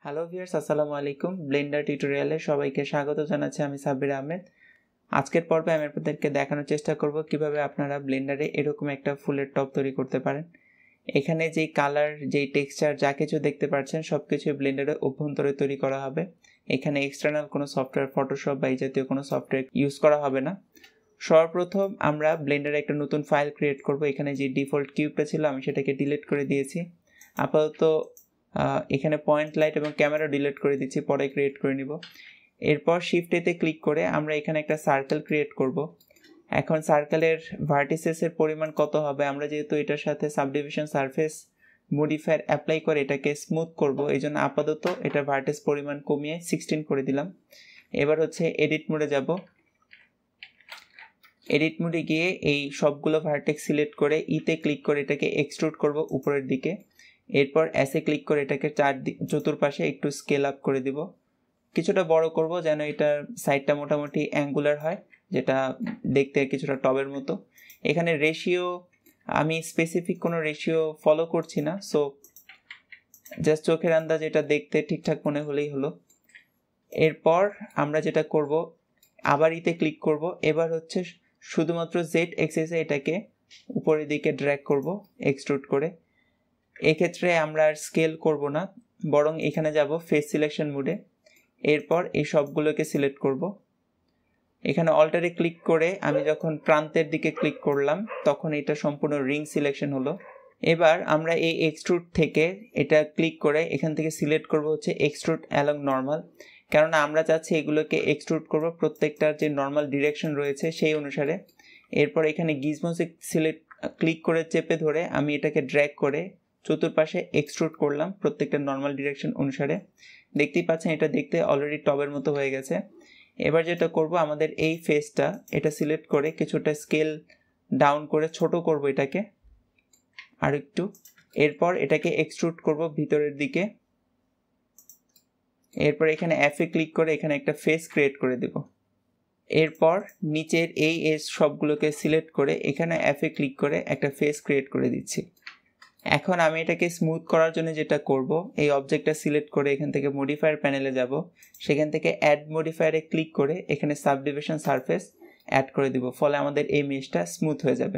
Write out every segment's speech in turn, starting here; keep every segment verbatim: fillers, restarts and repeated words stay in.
Hello viewers, আসসালামু আলাইকুম। Blender টিউটোরিয়ালে সবাইকে স্বাগত জানাচ্ছি। আমি সাব্বির আহমেদ। আজকের পর্বে আমি আপনাদেরকে দেখানোর চেষ্টা করব কিভাবে আপনারা ব্লেন্ডারে এরকম একটা ফুলের টপ তৈরি করতে পারেন। এখানে যেই কালার, যেই টেক্সচার, যা কিছু দেখতে পাচ্ছেন সব কিছুই ব্লেন্ডারে অভ্যন্তরে তৈরি করা হবে। এখানে এক্সটার্নাল কোনো সফটওয়্যার, ফটোশপ বা এই জাতীয় কোনো সফটওয়্যার ইউজ করা হবে না। সর্বপ্রথম আমরা ব্লেন্ডারে একটা নতুন ফাইল ক্রিয়েট করব। এখানে যে ডিফল্ট কিউবটা ছিল আমি সেটাকে ডিলিট করে দিয়েছি। আপাতত এখানে পয়েন্ট লাইট এবং ক্যামেরা ডিলিট করে দিচ্ছি, পরে ক্রিয়েট করে নিব। এরপর শিফট এতে ক্লিক করে আমরা এখানে একটা সার্কেল ক্রিয়েট করব। এখন সার্কেলের ভার্টিসেসের পরিমাণ কত হবে, আমরা যেহেতু এটার সাথে সাবডিভিশন সারফেস মডিফায়ার অ্যাপ্লাই করে এটাকে স্মুথ করব, এই জন্য আপাতত এটার ভার্টিস পরিমাণ কমিয়ে সিক্সটিন করে দিলাম। এবার হচ্ছে এডিট মোডে যাব। এডিট মোডে গিয়ে এই সবগুলো ভার্টেক্স সিলেক্ট করে ইতে ক্লিক করে এটাকে এক্সট্রুড করব উপরের দিকে। এরপর এসে ক্লিক করে এটাকে চার চতুর্পাশে একটু স্কেল আপ করে দিব, কিছুটা বড় করব যেন এটার সাইডটা মোটামুটি অ্যাঙ্গুলার হয়, যেটা দেখতে কিছুটা টবের মতো। এখানে রেশিও আমি স্পেসিফিক কোনো রেশিও ফলো করছি না, সো জাস্ট চোখের আন্দাজ এটা দেখতে ঠিকঠাক মনে হলেই হলো। এরপর আমরা যেটা করব, আবার ইতে ক্লিক করব। এবার হচ্ছে শুধুমাত্র জেড এক্সিসে এটাকে উপরের দিকে ড্র্যাগ করব এক্সট্রুড করে। এক্ষেত্রে আমরা আর স্কেল করব না, বরং এখানে যাব ফেস সিলেকশন মোডে। এরপর এই সবগুলোকে সিলেক্ট করব। এখানে অল্টারে ক্লিক করে আমি যখন প্রান্তের দিকে ক্লিক করলাম তখন এটা সম্পূর্ণ রিং সিলেকশন হলো। এবার আমরা এই এক্সট্রুড থেকে এটা ক্লিক করে এখান থেকে সিলেক্ট করব হচ্ছে এক্সট্রুড অ্যালং নর্মাল, কেননা আমরা চাচ্ছি এগুলোকে এক্সট্রুড করব প্রত্যেকটার যে নর্মাল ডিরেকশন রয়েছে সেই অনুসারে। এরপর এখানে গিজমোসে সিলেক্ট ক্লিক করে চেপে ধরে আমি এটাকে ড্র্যাগ করে চতুর্পাশে এক্সট্রুড করলাম প্রত্যেকটা নর্মাল ডিরেকশন অনুসারে। দেখতেই পাচ্ছেন এটা দেখতে অলরেডি টবের মতো হয়ে গেছে। এবার যেটা করব, আমাদের এই ফেসটা এটা সিলেক্ট করে কিছুটা স্কেল ডাউন করে ছোট করব এটাকে আর একটু। এরপর এটাকে এক্সট্রুড করব ভিতরের দিকে। এরপর এখানে এফে ক্লিক করে এখানে একটা ফেস ক্রিয়েট করে দেব। এরপর নিচের এই এজ সবগুলোকে সিলেক্ট করে এখানে এফে ক্লিক করে একটা ফেস ক্রিয়েট করে দিচ্ছি। এখন আমি এটাকে স্মুথ করার জন্য যেটা করব, এই অবজেক্টটা সিলেক্ট করে এখান থেকে মডিফায়ার প্যানেলে যাব। সেখান থেকে অ্যাড মডিফায়ারে ক্লিক করে এখানে সাবডিভিশন সারফেস অ্যাড করে দিব, ফলে আমাদের এই মেশটা স্মুথ হয়ে যাবে।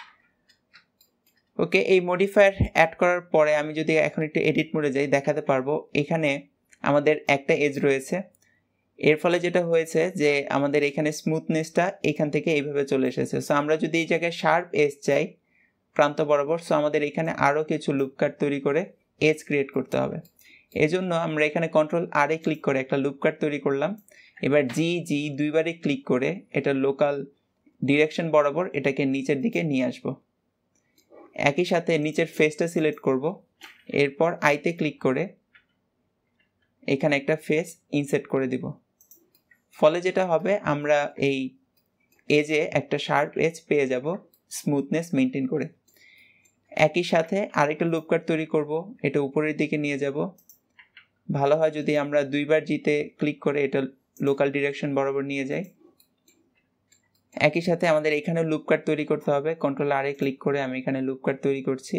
ওকে, এই মডিফায়ার অ্যাড করার পরে আমি যদি এখন একটু এডিট মোডে যাই, দেখাতে পারবো এখানে আমাদের একটা এজ রয়েছে। এর ফলে যেটা হয়েছে যে আমাদের এখানে স্মুথনেসটা এখান থেকে এইভাবে চলে এসেছে। সো আমরা যদি এই জায়গায় শার্প এজ চাই প্রান্ত বরাবর, সো আমাদের এখানে আরও কিছু লুপ কাট তৈরি করে এজ ক্রিয়েট করতে হবে। এজন্য আমরা এখানে কন্ট্রোল আর এ ক্লিক করে একটা লুপ কাট তৈরি করলাম। এবার জি জি দুইবারে ক্লিক করে এটা লোকাল ডিরেকশন বরাবর এটাকে নিচের দিকে নিয়ে আসব। একই সাথে নিচের ফেসটা সিলেক্ট করব। এরপর আইতে ক্লিক করে এখানে একটা ফেস ইনসেট করে দিব। ফলে যেটা হবে, আমরা এই এজে একটা শার্প এজ পেয়ে যাব স্মুথনেস মেনটেন করে। একই সাথে আরেকটা লুপ কাট তৈরি করব, এটা উপরের দিকে নিয়ে যাব। ভালো হয় যদি আমরা দুইবার জিতে ক্লিক করে এটা লোকাল ডিরেকশন বরাবর নিয়ে যাই। একই সাথে আমাদের এখানে লুপ কাট তৈরি করতে হবে, কন্ট্রোল আর এ ক্লিক করে আমি এখানে লুপ কাট তৈরি করছি।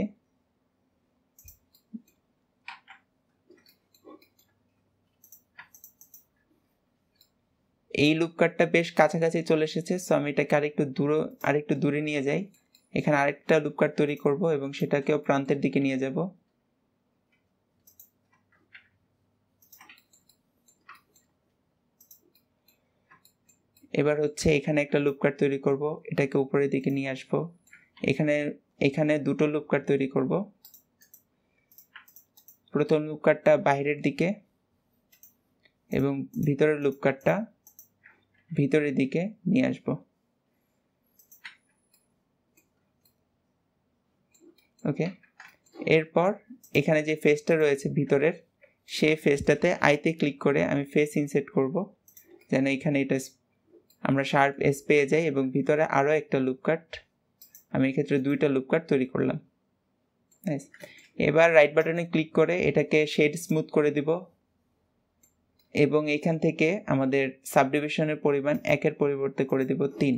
এই লুপ কাটটা বেশ কাছাকাছি চলে এসেছে, সো আমি এটাকে আরেকটু দূরে আরেকটু দূরে নিয়ে যাই। এখানে আরেকটা লুপ কাট তৈরি করব এবং সেটাকেও প্রান্তের দিকে নিয়ে যাব। এবার হচ্ছে এখানে একটা লুপ কাট তৈরি করব, এটাকে উপরের দিকে নিয়ে আসব। এখানে এখানে দুটো লুপ কাট তৈরি করব। প্রথম লুপ কাটটা বাইরের দিকে এবং ভিতরের লুপ কাটটা ভিতরের দিকে নিয়ে আসব। ওকে, এরপর এখানে যে ফেসটা রয়েছে ভিতরের, সেই ফেসটাতে আইতে ক্লিক করে আমি ফেস ইনসেট করব যেন এখানে এটা আমরা শার্প এস পেয়ে যাই। এবং ভিতরে আরও একটা লুপ কাট, আমি এক্ষেত্রে দুইটা লুপ কাট তৈরি করলাম। এবার রাইট বাটনে ক্লিক করে এটাকে শেড স্মুথ করে দিব এবং এখান থেকে আমাদের সাবডিভিশনের পরিমাণ একের পরিবর্তে করে দিব তিন।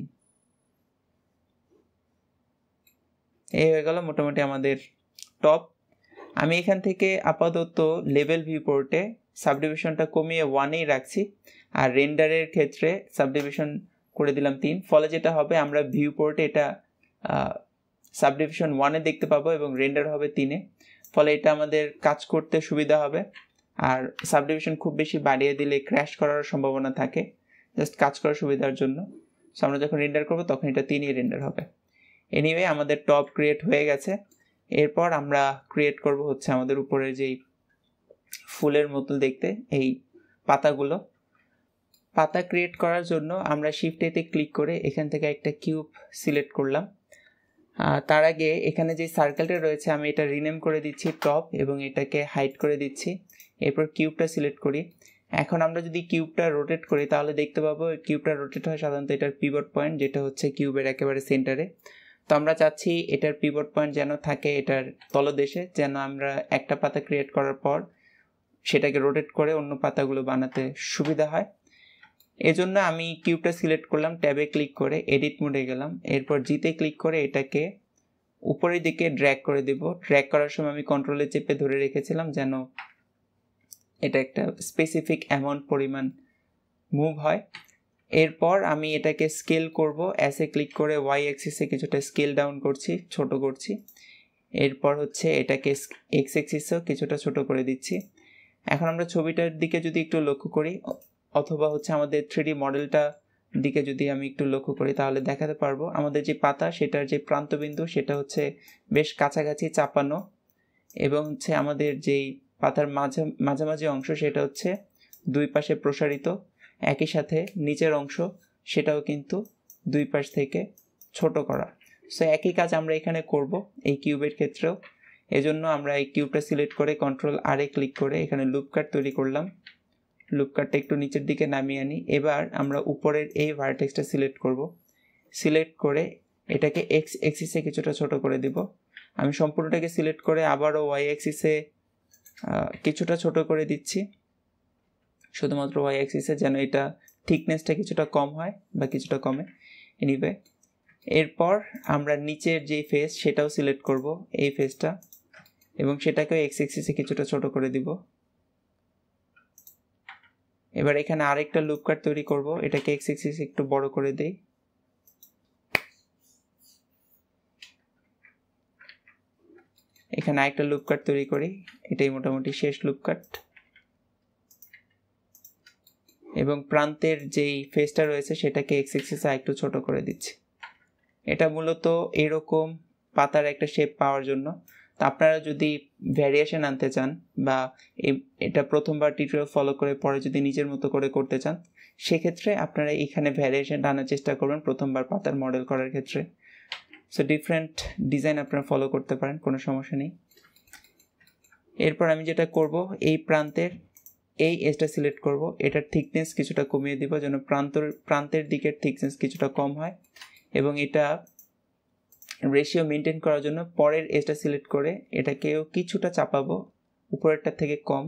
এই হয়ে গেল মোটামুটি আমাদের টপ। আমি এখান থেকে আপাতত লেভেল ভিউ পোর্টে সাবডিভিশনটা কমিয়ে ওয়ানেই রাখছি, আর রেন্ডারের ক্ষেত্রে সাবডিভিশন করে দিলাম তিন। ফলে যেটা হবে, আমরা ভিউ পোর্টে এটা সাবডিভিশন ওয়ানে দেখতে পাবো এবং রেন্ডার হবে তিনে। ফলে এটা আমাদের কাজ করতে সুবিধা হবে। আর সাবডিভিশন খুব বেশি বাড়িয়ে দিলে ক্র্যাশ করার সম্ভাবনা থাকে, জাস্ট কাজ করার সুবিধার জন্য। সো আমরা যখন রেন্ডার করবো তখন এটা তিনই রেন্ডার হবে। এনিওয়ে আমাদের টপ ক্রিয়েট হয়ে গেছে। এরপর আমরা ক্রিয়েট করব হচ্ছে আমাদের উপরের যেই ফুলের মতো দেখতে এই পাতাগুলো। পাতা ক্রিয়েট করার জন্য আমরা শিফট এতে ক্লিক করে এখান থেকে একটা কিউব সিলেক্ট করলাম। তার আগে এখানে যে সার্কেলটা রয়েছে আমি এটা রিনেম করে দিচ্ছি টপ এবং এটাকে হাইড করে দিচ্ছি। এরপর কিউবটা সিলেক্ট করি। এখন আমরা যদি কিউবটা রোটেট করি তাহলে দেখতে পাবো কিউবটা রোটেট হয় সাধারণত এটার পিভট পয়েন্ট, যেটা হচ্ছে কিউবের একেবারে সেন্টারে। তো আমরা চাচ্ছি এটার পিভট পয়েন্ট যেন থাকে এটার তলদেশে, যেন আমরা একটা পাতা ক্রিয়েট করার পর সেটাকে রোটেট করে অন্য পাতাগুলো বানাতে সুবিধা হয়। এজন্য আমি কিউবটা সিলেক্ট করলাম, ট্যাবে ক্লিক করে এডিট মোডে গেলাম। এরপর জিতে ক্লিক করে এটাকে উপরের দিকে ড্র্যাগ করে দেব। ড্র্যাগ করার সময় আমি কন্ট্রোলে চেপে ধরে রেখেছিলাম যেন এটা একটা স্পেসিফিক অ্যামাউন্ট পরিমাণ মুভ হয়। এরপর আমি এটাকে স্কেল করব, অ্যাসে ক্লিক করে ওয়াই অ্যাক্সিসে কিছুটা স্কেল ডাউন করছি, ছোট করছি। এরপর হচ্ছে এটাকে এক্স অ্যাক্সিসেও কিছুটা ছোট করে দিচ্ছি। এখন আমরা ছবিটার দিকে যদি একটু লক্ষ্য করি, অথবা হচ্ছে আমাদের থ্রি ডি মডেলটা দিকে যদি আমি একটু লক্ষ্য করি তাহলে দেখাতে পারবো আমাদের যে পাতা সেটার যে প্রান্তবিন্দু সেটা হচ্ছে বেশ কাছাকাছি চাপানো, এবং হচ্ছে আমাদের যেই পাতার মাঝে মাঝামাঝি অংশ সেটা হচ্ছে দুই পাশে প্রসারিত। একই সাথে নিচের অংশ সেটাও কিন্তু দুই পাশ থেকে ছোট করা। সো একই কাজ আমরা এখানে করব এই কিউবের ক্ষেত্রেও। এজন্য আমরা এই কিউবটা সিলেক্ট করে কন্ট্রোল আর এ ক্লিক করে এখানে লুপ কাট তৈরি করলাম। লুপ কাটটা একটু নিচের দিকে নামিয়ে আনি। এবার আমরা উপরের এই ভার্টেক্সটা সিলেক্ট করব। সিলেক্ট করে এটাকে এক্স অ্যাক্সিসে কিছুটা ছোট করে দিব। আমি সম্পূর্ণটাকে সিলেক্ট করে আবারও ওয়াই অ্যাক্সিসে কিছুটা ছোট করে দিচ্ছি, শুধুমাত্র ওয়াই অ্যাক্সিসে, যেন এটা থিকনেসটা কিছুটা কম হয় বা কিছুটা কমে। এনিওয়ে এরপর আমরা নিচের যে ফেস সেটাও সিলেক্ট করব, এই ফেসটা, এবং সেটাকেও এক্স অ্যাক্সিসে কিছুটা ছোট করে দিব। এবার এখানে আরেকটা লুপ কাট তৈরি করব, এটাকে এক্স অ্যাক্সিসে একটু বড় করে দেই। এখানে আরেকটা লুপ কাট তৈরি করি, এটাই মোটামুটি শেষ লুপ কাট। এবং প্রান্তের যেই ফেসটা রয়েছে সেটাকে এক্স অ্যাক্সিসে একটু ছোট করে দিচ্ছি। এটা মূলত এরকম পাতার একটা শেপ পাওয়ার জন্য। তো আপনারা যদি ভ্যারিয়েশন আনতে চান বা এটা প্রথমবার টিউটোরিয়াল ফলো করে পরে যদি নিজের মতো করে করতে চান, সেক্ষেত্রে আপনারা এখানে ভ্যারিয়েশন আনার চেষ্টা করবেন প্রথমবার পাতার মডেল করার ক্ষেত্রে। সো ডিফারেন্ট ডিজাইন আপনারা ফলো করতে পারেন, কোনো সমস্যা নেই। এরপর আমি যেটা করব, এই প্রান্তের এই এজটা সিলেক্ট করব, এটার থিকনেস কিছুটা কমিয়ে দিব যেন প্রান্তর প্রান্তের দিকের থিকনেস কিছুটা কম হয়, এবং এটা রেশিও মেনটেন করার জন্য পরের এজটা সিলেক্ট করে এটাকেও কিছুটা চাপাবো উপরেরটা থেকে কম।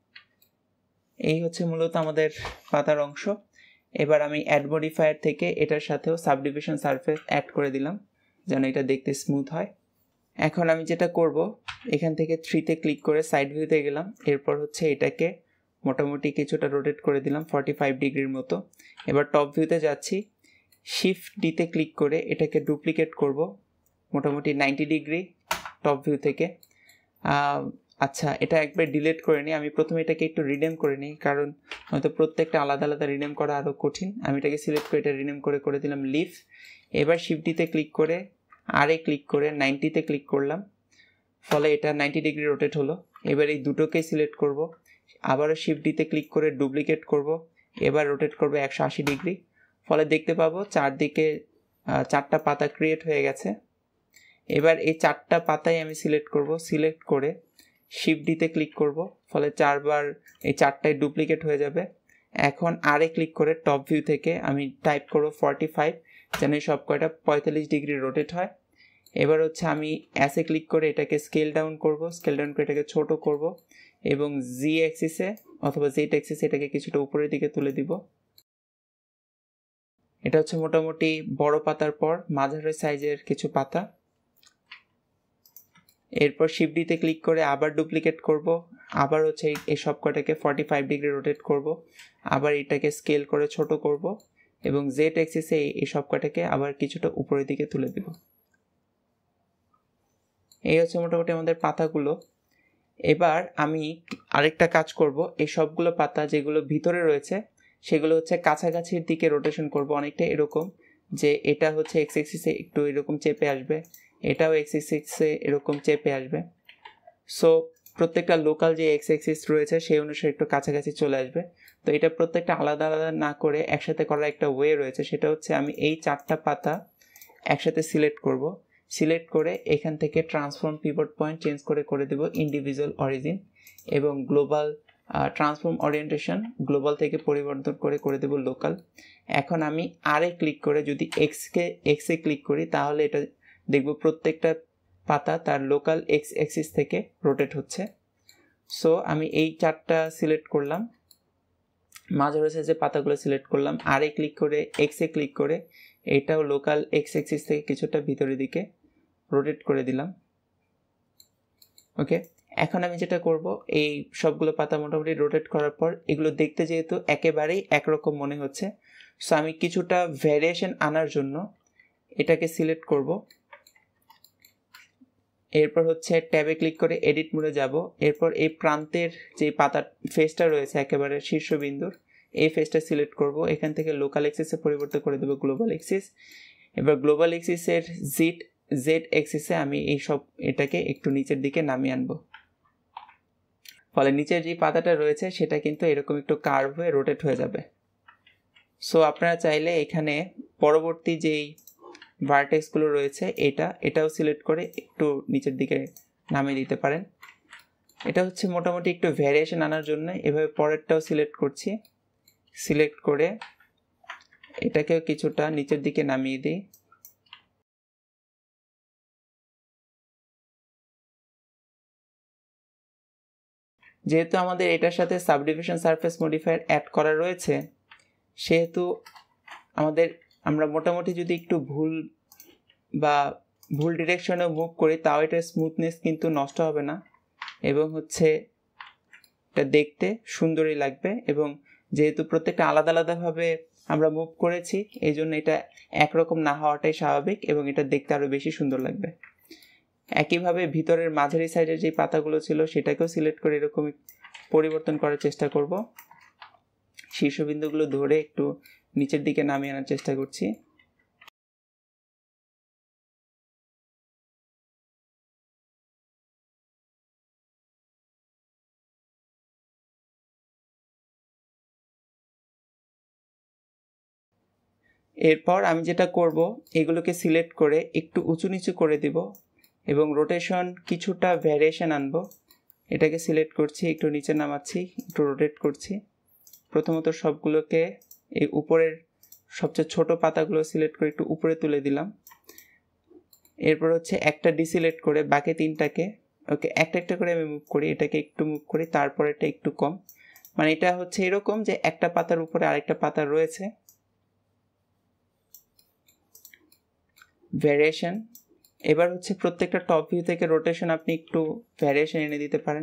এই হচ্ছে মূলত আমাদের পাতার অংশ। এবার আমি অ্যাড মডিফায়ার থেকে এটার সাথেও সাবডিভিশন সারফেস অ্যাড করে দিলাম যেন এটা দেখতে স্মুথ হয়। এখন আমি যেটা করব, এখান থেকে থ্রিতে ক্লিক করে সাইড ভিউতে গেলাম। এরপর হচ্ছে এটাকে মোটামুটি কিছুটা রোটেট করে দিলাম ফর্টি ফাইভ ডিগ্রির মতো। এবার টপ ভিউতে যাচ্ছি, শিফট ডিতে ক্লিক করে এটাকে ডুপ্লিকেট করব মোটামুটি নাইনটি ডিগ্রি টপ ভিউ থেকে। আচ্ছা, এটা একবার ডিলিট করে নিই। আমি প্রথমে এটাকে একটু রিনেম করে নিই, কারণ হয়তো প্রত্যেকটা আলাদা আলাদা রিনেম করা আরও কঠিন। আমি এটাকে সিলেক্ট করে এটা রিনেম করে করে দিলাম লিফ। এবার শিফট ডিতে ক্লিক করে আরে ক্লিক করে নাইনটিতে ক্লিক করলাম, ফলে এটা নাইনটি ডিগ্রি রোটেট হলো। এবার এই দুটোকেই সিলেক্ট করব, আবারও শিফট ডিতে ক্লিক করে ডুপ্লিকেট করব, এবার রোটেট করব একশো আশি ডিগ্রি। ফলে দেখতে পাবো চারদিকে চারটা পাতা ক্রিয়েট হয়ে গেছে। এবার এই চারটা পাতাই আমি সিলেক্ট করব, সিলেক্ট করে শিফট ডিতে ক্লিক করব, ফলে চারবার এই চারটায় ডুপ্লিকেট হয়ে যাবে। এখন আরে ক্লিক করে টপ ভিউ থেকে আমি টাইপ করব ফর্টি ফাইভ, যেন সব কয়টা পঁয়তাল্লিশ ডিগ্রি রোটেট হয়। এবার হচ্ছে আমি অ্যাসে ক্লিক করে এটাকে স্কেল ডাউন করব, স্কেল ডাউন করে এটাকে ছোট করব, এবং জি অ্যাক্সিসে অথবা জেড অ্যাক্সিসে এটাকে কিছুটা উপরের দিকে তুলে দিব। এটা হচ্ছে মোটামুটি বড় পাতার পর মাঝারি সাইজের কিছু পাতা। এরপর শিফট ডিতে ক্লিক করে আবার ডুপ্লিকেট করব, আবার হচ্ছে এই সব কটাকে ফর্টি ফাইভ ডিগ্রি রোটেট করব, আবার এটাকে স্কেল করে ছোট করব এবং জেড অ্যাক্সিসে এই সব কটাকে আবার কিছুটা উপরের দিকে তুলে দেব। এই হচ্ছে মোটামুটি আমাদের পাতাগুলো। এবার আমি আরেকটা কাজ করব, এই সবগুলো পাতা যেগুলো ভিতরে রয়েছে সেগুলো হচ্ছে কাছাকাছির দিকে রোটেশন করব, অনেকটা এরকম যে এটা হচ্ছে এক্স অ্যাক্সিসে একটু এরকম চেপে আসবে, এটাও এক্স অ্যাক্সিসে এরকম চেপে আসবে। সো প্রত্যেকটা লোকাল যে এক্স অ্যাক্সিস রয়েছে সেই অনুসারে একটু কাছাকাছি চলে আসবে। তো এটা প্রত্যেকটা আলাদা আলাদা না করে একসাথে করার একটা ওয়ে রয়েছে, সেটা হচ্ছে আমি এই চারটা পাতা একসাথে সিলেক্ট করব। সিলেক্ট করে এখান থেকে ট্রান্সফর্ম পিভট পয়েন্ট চেঞ্জ করে করে দেব ইন্ডিভিজুয়াল অরিজিন এবং গ্লোবাল ট্রান্সফর্ম ওরিয়েন্টেশন গ্লোবাল থেকে পরিবর্তন করে করে দেব লোকাল। এখন আমি আরে ক্লিক করে যদি এক্সকে এক্সে ক্লিক করি তাহলে এটা দেখব প্রত্যেকটা পাতা তার লোকাল এক্স অ্যাক্সিস থেকে রোটেট হচ্ছে। সো আমি এই চারটা সিলেক্ট করলাম, মাঝে রয়েছে যে পাতাগুলো সিলেক্ট করলাম, আরে ক্লিক করে এক্সে ক্লিক করে এটাও লোকাল এক্স অ্যাক্সিস থেকে কিছুটা ভিতরের দিকে রোটেট করে দিলাম। ওকে, এখন আমি যেটা করব, এই সবগুলো পাতা মোটামুটি রোটেট করার পর এগুলো দেখতে যেহেতু একেবারেই একরকম মনে হচ্ছে, সো আমি কিছুটা ভ্যারিয়েশন আনার জন্য এটাকে সিলেক্ট করব। এরপর হচ্ছে ট্যাবে ক্লিক করে এডিট মোডে যাব। এরপর এই প্রান্তের যে পাতা ফেসটা রয়েছে একেবারে শীর্ষবিন্দুর এই ফেসটা সিলেক্ট করব, এখান থেকে লোকাল এক্সিসে পরিবর্তন করে দেবো গ্লোবাল এক্সিস। এবার গ্লোবাল এক্সিসের জিট জেড এক্সিসে আমি এই সব এটাকে একটু নিচের দিকে নামিয়ে আনবো, ফলে নিচের যে পাতাটা রয়েছে সেটা কিন্তু এরকম একটু কার্ভ হয়ে রোটেট হয়ে যাবে। সো আপনারা চাইলে এখানে পরবর্তী যেই ভার্টেক্সগুলো রয়েছে এটা এটাও সিলেক্ট করে একটু নিচের দিকে নামিয়ে দিতে পারেন। এটা হচ্ছে মোটামুটি একটু ভ্যারিয়েশন আনার জন্য। এভাবে পরেরটাও সিলেক্ট করছি, সিলেক্ট করে এটাকেও কিছুটা নিচের দিকে নামিয়ে দিই। যেহেতু আমাদের এটার সাথে সাবডিভিশন সারফেস মডিফায়ার অ্যাড করা রয়েছে সেহেতু আমাদের আমরা মোটামুটি যদি একটু ভুল বা ভুল ডিরেকশনে মুভ করি তাও এটার স্মুথনেস কিন্তু নষ্ট হবে না এবং হচ্ছে এটা দেখতে সুন্দরই লাগবে। এবং যেহেতু প্রত্যেকটা আলাদা আলাদাভাবে আমরা মুভ করেছি এই জন্য এটা একরকম না হওয়াটাই স্বাভাবিক এবং এটা দেখতে আরও বেশি সুন্দর লাগবে। একইভাবে ভিতরের মাঝারি সাইডের যে পাতাগুলো ছিল সেটাকেও সিলেক্ট করে এরকম পরিবর্তন করার চেষ্টা করব। শীর্ষবিন্দুগুলো ধরে একটু নিচের দিকে নামিয়ে আনার চেষ্টা করছি। এরপর আমি যেটা করব এগুলোকে সিলেক্ট করে একটু উঁচু নিচু করে দিব এবং রোটেশন কিছুটা ভ্যারিয়েশন আনবো। এটাকে সিলেক্ট করছি, একটু নিচে নামাচ্ছি, একটু রোটেট করছি। প্রথমত সবগুলোকে এই উপরের সবচেয়ে ছোট পাতাগুলো সিলেক্ট করে একটু উপরে তুলে দিলাম। এরপর হচ্ছে একটা ডিসিলেক্ট করে বাকি তিনটাকে ওকে একটা একটা করে আমি মুভ করি, এটাকে একটু মুভ করি, তারপর এটা একটু কম, মানে এটা হচ্ছে এরকম যে একটা পাতার উপরে আরেকটা পাতা রয়েছে। ভ্যারিয়েশন এবার হচ্ছে প্রত্যেকটা টপ ভিউ থেকে রোটেশন আপনি একটু ভ্যারিয়েশন এনে দিতে পারেন।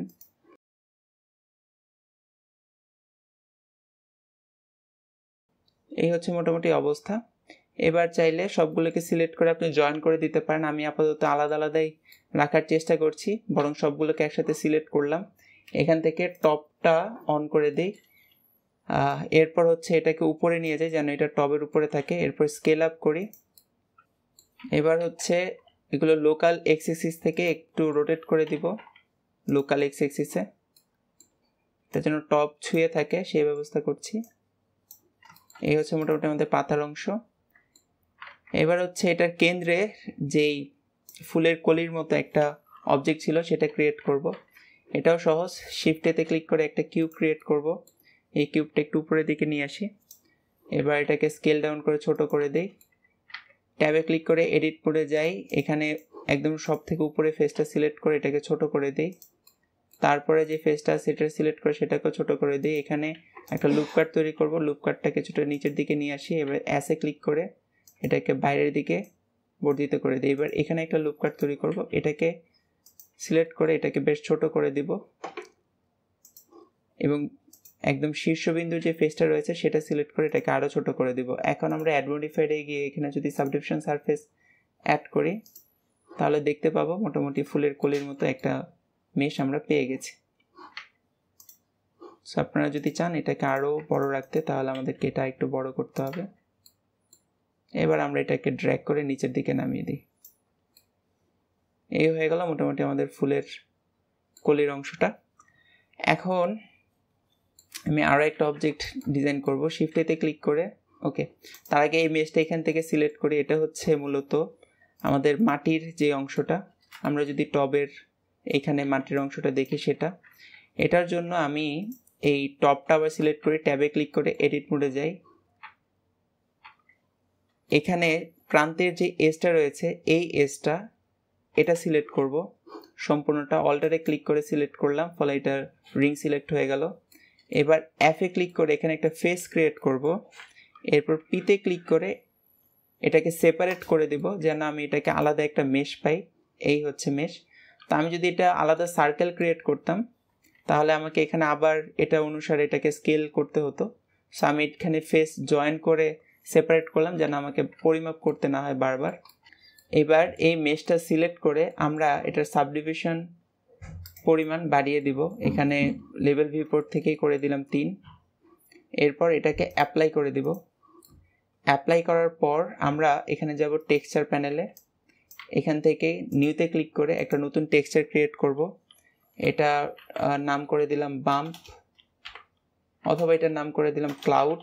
এই হচ্ছে মোটামুটি অবস্থা। এবার চাইলে সবগুলোকে সিলেক্ট করে আপনি জয়েন করে দিতে পারেন। আমি আপাতত আলাদা আলাদাই রাখার চেষ্টা করছি, বরং সবগুলোকে একসাথে সিলেক্ট করলাম। এখান থেকে টপটা অন করে দিই, এরপর হচ্ছে এটাকে উপরে নিয়ে যাই যেন এটা টপের উপরে থাকে। এরপর স্কেল আপ করি। এবার হচ্ছে এগুলো লোকাল এক্স অ্যাক্সিস থেকে একটু রোটেট করে দিব লোকাল এক্স অ্যাক্সিসে, তার জন্য টপ ছুঁয়ে থাকে সেই ব্যবস্থা করছি। এই হচ্ছে মোটামুটি আমাদের পাতার অংশ। এবার হচ্ছে এটার কেন্দ্রে যেই ফুলের কলির মতো একটা অবজেক্ট ছিল সেটা ক্রিয়েট করব। এটাও সহজ, শিফটেতে ক্লিক করে একটা কিউব ক্রিয়েট করব। এই কিউবটা একটু উপরের দিকে নিয়ে আসি। এবার এটাকে স্কেল ডাউন করে ছোট করে দেই। ট্যাবে ক্লিক করে এডিট মোডে যাই, এখানে একদম সব থেকে উপরে ফেসটা সিলেক্ট করে এটাকে ছোট করে দিই। তারপরে যে ফেসটা সেটা সিলেক্ট করে সেটাকেও ছোট করে দিই। এখানে একটা লুপ কাট তৈরি করব, লুপ কাটটা কিছুটা নিচের দিকে নিয়ে আসি। এবার অ্যাসে ক্লিক করে এটাকে বাইরের দিকে বর্ধিত করে দিই। এবার এখানে একটা লুপ কাট তৈরি করব, এটাকে সিলেক্ট করে এটাকে বেশ ছোট করে দিব এবং একদম শীর্ষবিন্দু যে ফেসটা রয়েছে সেটা সিলেক্ট করে এটাকে আরও ছোট করে দিব। এখন আমরা অ্যাড মডিফায়ারে গিয়ে এখানে যদি সাবডিভিশন সারফেস অ্যাড করি তাহলে দেখতে পাবো মোটামুটি ফুলের কলির মতো একটা মেশ আমরা পেয়ে গেছি। সো আপনারা যদি চান এটাকে আরও বড় রাখতে তাহলে আমাদেরকে এটা একটু বড় করতে হবে। এবার আমরা এটাকে ড্র্যাগ করে নিচের দিকে নামিয়ে দিই। এই হয়ে গেল মোটামুটি আমাদের ফুলের কলির অংশটা। এখন আমি আরও একটা অবজেক্ট ডিজাইন করব, শিফট এতে ক্লিক করে। ওকে, তার আগে এই মেশটা এখান থেকে সিলেক্ট করি। এটা হচ্ছে মূলত আমাদের মাটির যে অংশটা, আমরা যদি টবের এইখানে মাটির অংশটা দেখি সেটা, এটার জন্য আমি এই টপটা আবার সিলেক্ট করে ট্যাবে ক্লিক করে এডিট মোডে যাই। এখানে প্রান্তের যে এজটা রয়েছে এই এজটা এটা সিলেক্ট করব সম্পূর্ণটা। অল্টারে ক্লিক করে সিলেক্ট করলাম, ফলে এটার রিং সিলেক্ট হয়ে গেল। এবার এফে ক্লিক করে এখানে একটা ফেস ক্রিয়েট করব। এরপর পিতে ক্লিক করে এটাকে সেপারেট করে দিব যেন আমি এটাকে আলাদা একটা মেশ পাই। এই হচ্ছে মেশ। তো আমি যদি এটা আলাদা সার্কেল ক্রিয়েট করতাম তাহলে আমাকে এখানে আবার এটা অনুসারে এটাকে স্কেল করতে হতো। সো আমি এখানে ফেস জয়েন করে সেপারেট করলাম যেন আমাকে পরিমাপ করতে না হয় বারবার। এবার এই মেশটা সিলেক্ট করে আমরা এটার সাবডিভিশন পরিমাণ বাড়িয়ে দিব। এখানে লেভেল ভিউপোর্ট থেকেই করে দিলাম তিন। এরপর এটাকে অ্যাপ্লাই করে দিব। অ্যাপ্লাই করার পর আমরা এখানে যাব টেক্সচার প্যানেলে। এখান থেকে নিউতে ক্লিক করে একটা নতুন টেক্সচার ক্রিয়েট করব। এটা নাম করে দিলাম বাম্প, অথবা এটার নাম করে দিলাম ক্লাউড।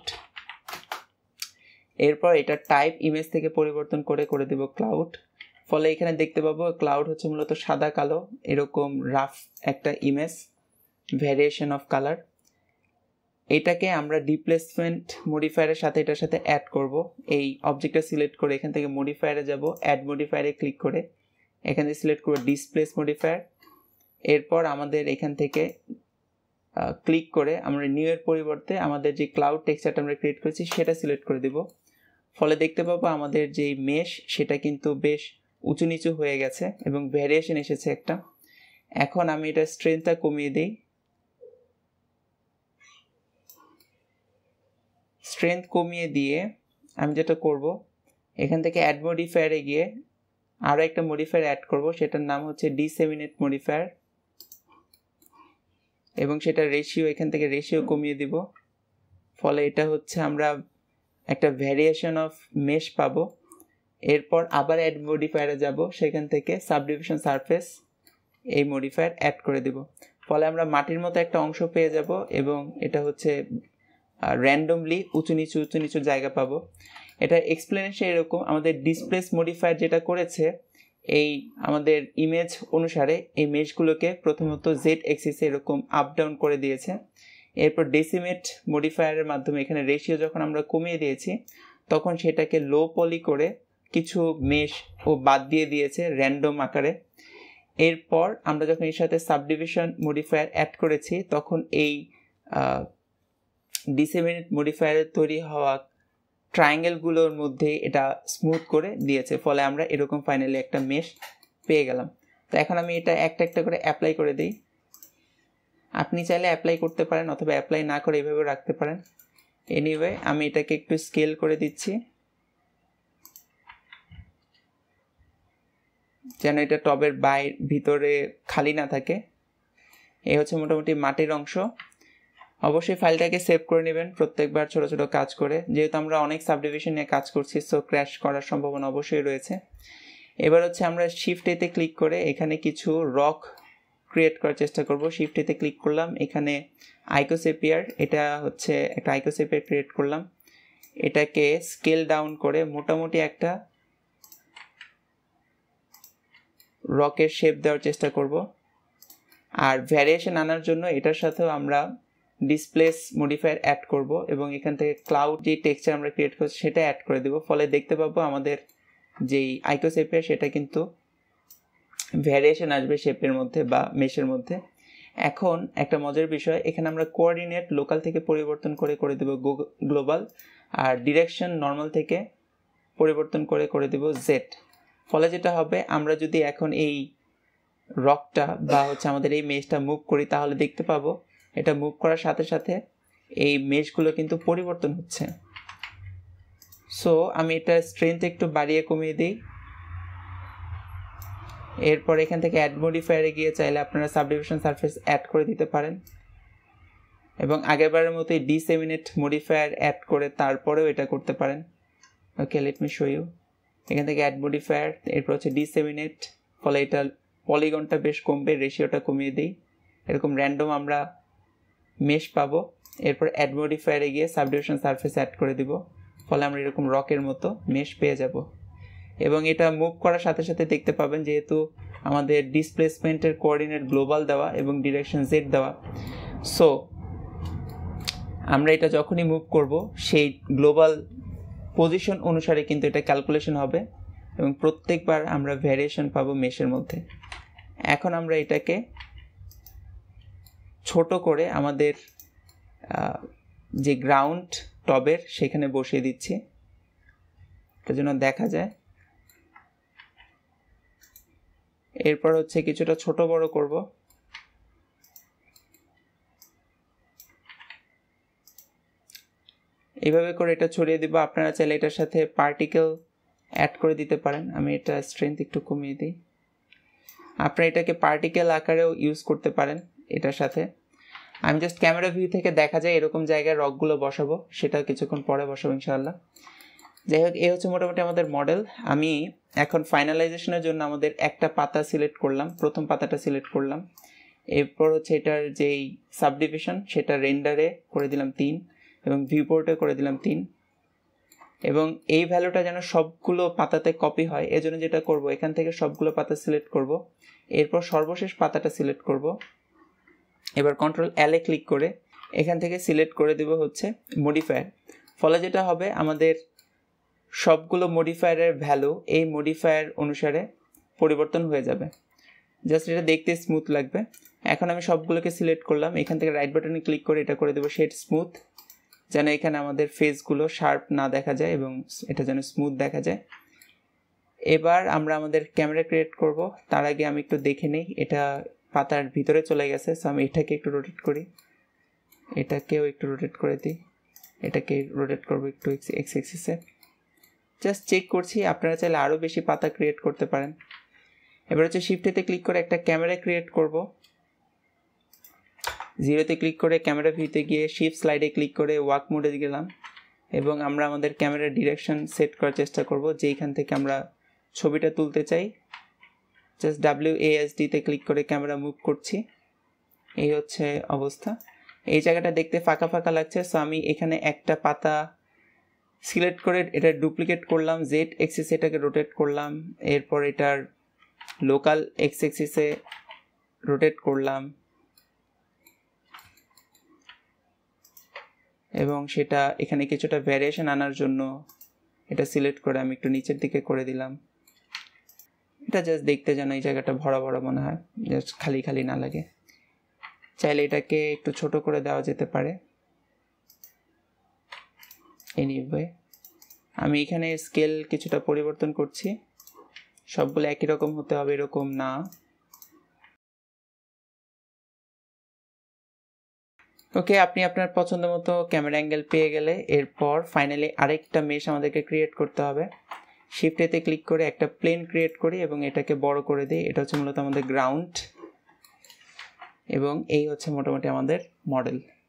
এরপর এটা টাইপ ইমেজ থেকে পরিবর্তন করে করে দেব ক্লাউড। ফলে এখানে দেখতে পাবো ক্লাউড হচ্ছে মূলত সাদা কালো এরকম রাফ একটা ইমেজ, ভ্যারিয়েশন অফ কালার। এটাকে আমরা ডিপ্লেসমেন্ট মডিফায়ারের সাথে এটার সাথে অ্যাড করব। এই অবজেক্টটা সিলেক্ট করে এখান থেকে মডিফায়ারে যাব, অ্যাড মডিফায়ারে ক্লিক করে এখান থেকে সিলেক্ট করব ডিসপ্লেস মডিফায়ার। এরপর আমাদের এখান থেকে ক্লিক করে আমরা নিউ এর পরিবর্তে আমাদের যে ক্লাউড টেক্সচারটা আমরা ক্রিয়েট করেছি সেটা সিলেক্ট করে দেব। ফলে দেখতে পাবো আমাদের যে মেশ সেটা কিন্তু বেশ উঁচু নিচু হয়ে গেছে এবং ভ্যারিয়েশন এসেছে একটা। এখন আমি এটা স্ট্রেংথটা কমিয়ে দিই। স্ট্রেংথ কমিয়ে দিয়ে আমি যেটা করব এখান থেকে অ্যাড মডিফায়ারে গিয়ে আরও একটা মডিফায়ার অ্যাড করব, সেটার নাম হচ্ছে ডিসেমিনেট মডিফায়ার এবং সেটা রেশিও এখান থেকে রেশিও কমিয়ে দিব। ফলে এটা হচ্ছে আমরা একটা ভ্যারিয়েশন অফ মেশ পাবো। এরপর আবার অ্যাড মডিফায়ারে যাব, সেখান থেকে সাবডিভিশন সারফেস এই মডিফায়ার অ্যাড করে দেব। ফলে আমরা মাটির মতো একটা অংশ পেয়ে যাব এবং এটা হচ্ছে র্যান্ডমলি উঁচু নিচু উঁচু নিচু জায়গা পাবো। এটা এক্সপ্লেনেশন এরকম, আমাদের ডিসপ্লেস মডিফায়ার যেটা করেছে এই আমাদের ইমেজ অনুসারে এই মেশগুলোকে প্রথমত জেড এক্সিসে এরকম আপ ডাউন করে দিয়েছে। এরপর ডেসিমেট মডিফায়ারের মাধ্যমে এখানে রেশিও যখন আমরা কমিয়ে দিয়েছি তখন সেটাকে লো পলি করে কিছু মেশ ও বাদ দিয়ে দিয়েছে র্যান্ডম আকারে। এরপর আমরা যখন এর সাথে সাবডিভিশন মডিফায়ার অ্যাড করেছি তখন এই ডিসেমিনেট মডিফায়ারের তৈরি হওয়া ট্রায়াঙ্গেলগুলোর মধ্যে এটা স্মুথ করে দিয়েছে। ফলে আমরা এরকম ফাইনালি একটা মেশ পেয়ে গেলাম। তো এখন আমি এটা একটা একটা করে অ্যাপ্লাই করে দিই। আপনি চাইলে অ্যাপ্লাই করতে পারেন অথবা অ্যাপ্লাই না করে এইভাবে রাখতে পারেন। এনিওয়ে আমি এটাকে একটু স্কেল করে দিচ্ছি যেন এটা টবের বাইরে ভিতরে খালি না থাকে। এই হচ্ছে মোটামুটি মাটির অংশ। অবশ্যই ফাইলটাকে সেভ করে নেবেন প্রত্যেকবার ছোট ছোট কাজ করে, যেহেতু আমরা অনেক সাবডিভিশন নিয়ে কাজ করছি সো ক্র্যাশ করার সম্ভাবনা অবশ্যই রয়েছে। এবার হচ্ছে আমরা শিফট এতে ক্লিক করে এখানে কিছু রক ক্রিয়েট করার চেষ্টা করব। শিফট এতে ক্লিক করলাম, এখানে আইকোসেপিয়ার, এটা হচ্ছে একটা আইকোসেপিয়ার ক্রিয়েট করলাম। এটাকে স্কেল ডাউন করে মোটামুটি একটা রকের শেপ দেওয়ার চেষ্টা করব। আর ভ্যারিয়েশন আনার জন্য এটার সাথেও আমরা ডিসপ্লেস মডিফায়ার অ্যাড করব এবং এখান থেকে ক্লাউড যে টেক্সচার আমরা ক্রিয়েট করছি সেটা অ্যাড করে দেব। ফলে দেখতে পাবো আমাদের যেই আইকোসেপিয়ার সেটা কিন্তু ভ্যারিয়েশন আসবে শেপের মধ্যে বা মেশের মধ্যে। এখন একটা মজার বিষয়, এখানে আমরা কোঅর্ডিনেট লোকাল থেকে পরিবর্তন করে করে দেব গ্লোবাল, আর ডিরেকশন নর্মাল থেকে পরিবর্তন করে করে দেব জেড। ফলে যেটা হবে আমরা যদি এখন এই রকটা বা হচ্ছে আমাদের এই মেশটা মুভ করি তাহলে দেখতে পাবো এটা মুভ করার সাথে সাথে এই মেশগুলো কিন্তু পরিবর্তন হচ্ছে। সো আমি এটা স্ট্রেংথ একটু বাড়িয়ে কমিয়ে দিই। এরপর এখান থেকে অ্যাড মডিফায়ারে গিয়ে চাইলে আপনারা সাবডিভিশন সারফেস অ্যাড করে দিতে পারেন এবং আগেরবারের মতোই ডিসেমিনেট মডিফায়ার অ্যাড করে তারপরেও এটা করতে পারেন। Okay, let me show you. এখান থেকে অ্যাড মডিফায়ার, এরপর হচ্ছে ডিসেমিনেট, ফলে এটা পলিগনটা বেশ কমবে, রেশিওটা কমিয়ে দিই। এরকম র্যান্ডম আমরা মেশ পাবো। এরপর অ্যাড মডিফায়ারে গিয়ে সাবডিভিশন সারফেস অ্যাড করে দিব, ফলে আমরা এরকম রকের মতো মেশ পেয়ে যাব। এবং এটা মুভ করার সাথে সাথে দেখতে পাবেন যেহেতু আমাদের ডিসপ্লেসমেন্টের কোঅর্ডিনেট গ্লোবাল দেওয়া এবং ডিরেকশন জেড দেওয়া, সো আমরা এটা যখনই মুভ করব সেই গ্লোবাল পজিশন অনুসারে কিন্তু এটা ক্যালকুলেশন হবে এবং প্রত্যেকবার আমরা ভ্যারিয়েশন পাবো মেশের মধ্যে। এখন আমরা এটাকে ছোট করে আমাদের যে গ্রাউন্ড টবের সেখানে বসিয়ে দিচ্ছি, এটার জন্য দেখা যায়। এরপর হচ্ছে কিছুটা ছোট বড় করব। এইভাবে করে এটা ছড়িয়ে দিব। আপনারা চাইলে এটার সাথে পার্টিকেল অ্যাড করে দিতে পারেন। আমি এটা স্ট্রেংথ একটু কমিয়ে দিই। আপনারা এটাকে পার্টিকেল আকারেও ইউজ করতে পারেন এটার সাথে। আমি জাস্ট ক্যামেরা ভিউ থেকে দেখা যায় এরকম জায়গায় রকগুলো বসাবো, সেটা কিছুক্ষণ পরে বসাবো ইনশাআল্লাহ। যাই হোক, এই হচ্ছে মোটামুটি আমাদের মডেল। আমি এখন ফাইনালাইজেশনের জন্য আমাদের একটা পাতা সিলেক্ট করলাম, প্রথম পাতাটা সিলেক্ট করলাম। এরপর হচ্ছে এটার যেই সাবডিভিশন সেটা রেন্ডারে করে দিলাম তিন এবং ভিউপোর্টে করে দিলাম তিন, এবং এই ভ্যালুটা যেন সবগুলো পাতাতে কপি হয় এজন্য যেটা করব, এখান থেকে সবগুলো পাতা সিলেক্ট করব। এরপর সর্বশেষ পাতাটা সিলেক্ট করব। এবার কন্ট্রোল এল এ ক্লিক করে এখান থেকে সিলেক্ট করে দেব হচ্ছে মডিফায়ার। ফলে যেটা হবে আমাদের সবগুলো মডিফায়ারের ভ্যালু এই মডিফায়ার অনুসারে পরিবর্তন হয়ে যাবে। জাস্ট এটা দেখতে স্মুথ লাগবে। এখন আমি সবগুলোকে সিলেক্ট করলাম, এখান থেকে রাইট বাটনে ক্লিক করে এটা করে দেবো শেড স্মুথ, যেন এখানে আমাদের ফেসগুলো শার্প না দেখা যায় এবং এটা যেন স্মুথ দেখা যায়। এবার আমরা আমাদের ক্যামেরা ক্রিয়েট করব, তার আগে আমি একটু দেখে নেই এটা পাতার ভিতরে চলে গেছে। সো আমি এটাকে একটু রোটেট করি, এটাকেও একটু রোটেট করে দিই, এটাকে রোটেট করবো একটু এক্স এক্সিসে। জাস্ট চেক করছি, আপনারা চাইলে আরও বেশি পাতা ক্রিয়েট করতে পারেন। এবার হচ্ছে শিফটেতে ক্লিক করে একটা ক্যামেরা ক্রিয়েট করব। জিরোতে ক্লিক করে ক্যামেরা ভিউতে গিয়ে শিফট স্লাইডে ক্লিক করে ওয়াক মোডে গেলাম এবং আমরা আমাদের ক্যামেরার ডিরেকশন সেট করার চেষ্টা করব যেইখান থেকে আমরা ছবিটা তুলতে চাই। জাস্ট ডাব্লিউ এ এস ডিতে ক্লিক করে ক্যামেরা মুভ করছি। এই হচ্ছে অবস্থা। এই জায়গাটা দেখতে ফাঁকা ফাঁকা লাগছে, সো আমি এখানে একটা পাতা সিলেক্ট করে এটা ডুপ্লিকেট করলাম, জেড এক্সিস এটাকে রোটেট করলাম, এরপর এটার লোকাল এক্স এক্সিসে রোটেট করলাম এবং সেটা এখানে কিছুটা ভ্যারিয়েশন আনার জন্য এটা সিলেক্ট করে আমি একটু নিচের দিকে করে দিলাম। এটা জাস্ট দেখতে যেন এই জায়গাটা ভরা ভরা মনে হয়, জাস্ট খালি খালি না লাগে। চাইলে এটাকে একটু ছোট করে দেওয়া যেতে পারে। এনিওয়ে, আমি এখানে স্কেল কিছুটা পরিবর্তন করছি, সবগুলো একই রকম হতে হবে এরকম না। ওকে, আপনি আপনার পছন্দ মতো ক্যামেরা অ্যাঙ্গেল পেয়ে গেলে এরপর ফাইনালি আরেকটা মেশ আমাদেরকে ক্রিয়েট করতে হবে। শিফটেতে ক্লিক করে একটা প্লেন ক্রিয়েট করি এবং এটাকে বড় করে দিই। এটা হচ্ছে মূলত আমাদের গ্রাউন্ড এবং এই হচ্ছে মোটামুটি আমাদের মডেল।